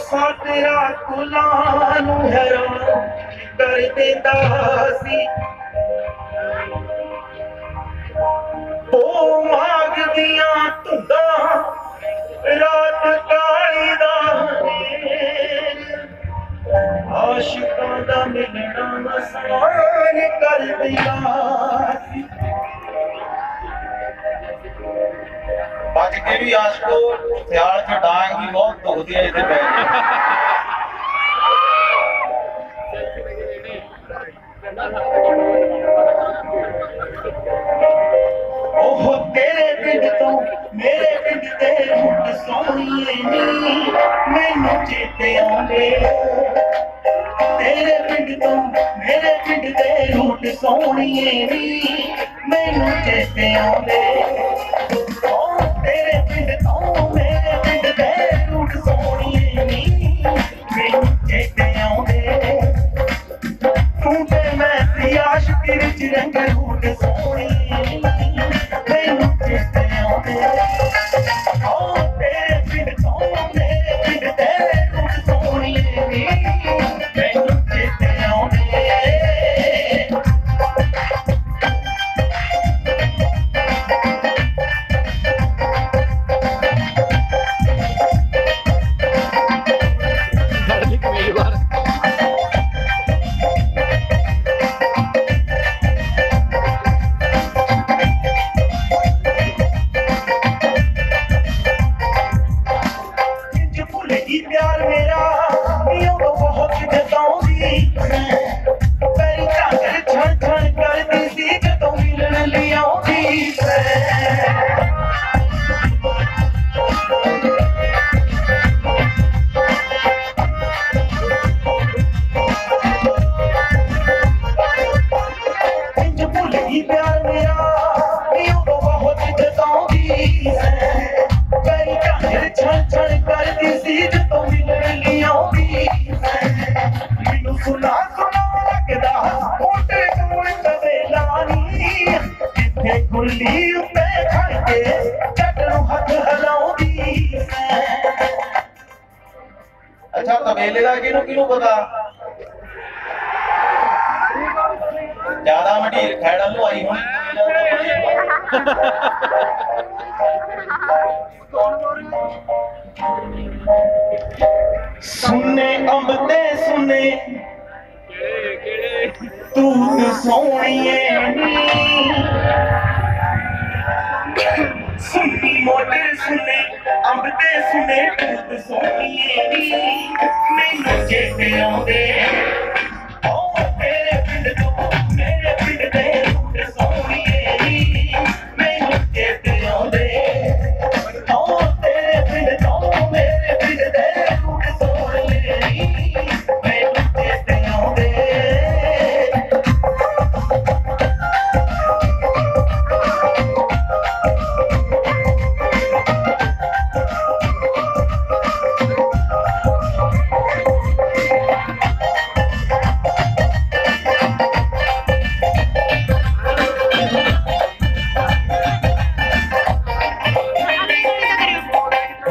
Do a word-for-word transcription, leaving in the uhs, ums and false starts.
तेरा कुलानू हैरान कर देंदा सी ओ माग दियां धुंदा रात काली दा आशिकां दा मिलना आसान कर देंदा सी बच के भी आशको ख्याल च डांग भी बहुत दुखती है इधर ओह तेरे पिंड तो मेरे पिंड ते रुट सोहणीए नी मैनू चेते आंदे तेरे पिंड तो मेरे पिंड ते रुट सोहणीए नी मैनू चेते आंदे तेरे पिंड तो मेरे पिंड ते रुट सोहणीए नी मैनू चेते आंदे तू ते मैं सी आशिकी विच रंग रूट सोहणीए नी मैनू चेते आंदे ओ तेरे पिंड तो मेरे पिंड ते रुट सोहणीए नी मैनू चेते आंदे प्यार मेरा यो तो बहुत जताऊंगी मेरी चादर छन छन करती सी जदों मिलन लई आउंदी इंज भुल गई प्यार मेरा यो तो बहुत जताऊंगी मेरी चादर छन छन करती सी जदों मिलन लई आउंदी मैनू सुना सुना लगदा मोटे कोल तवेला नी जिथे गुल्ली उत्ते खड़ के जट नूं हथ हिलाउंदी अच्छा तवेले दा किनू किनू पता ज्यादा मढीर खैड़ा लुआई होनी सुने अंबते सुने तू सोहणीए नी सुनी मोटे सुने अंबते सुने तू सोहणीए नी मैनू चेते आंदे